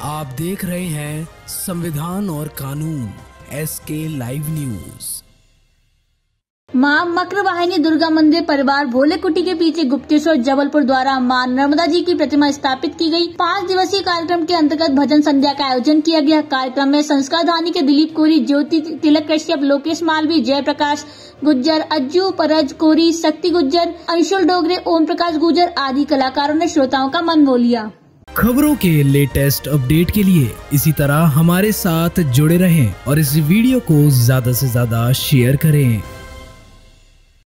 आप देख रहे हैं संविधान और कानून SK लाइव न्यूज। मां मकर वाहिनी दुर्गा मंदिर परिवार भोले कुटी के पीछे गुप्तेश्वर जबलपुर द्वारा मां नर्मदा जी की प्रतिमा स्थापित की गई। 5 दिवसीय कार्यक्रम के अंतर्गत भजन संध्या का आयोजन किया गया। कार्यक्रम में संस्कार धानी के दिलीप कोरी, ज्योति तिलक कश्यप, लोकेश मालवी, जयप्रकाश गुज्जर, अज्जू परज कोरी, शक्ति गुज्जर, अंशुल डोगरे, ओम प्रकाश गुज्जर आदि कलाकारों ने श्रोताओं का मन मोह लिया। खबरों के लेटेस्ट अपडेट के लिए इसी तरह हमारे साथ जुड़े रहें और इस वीडियो को ज्यादा से ज्यादा शेयर करें।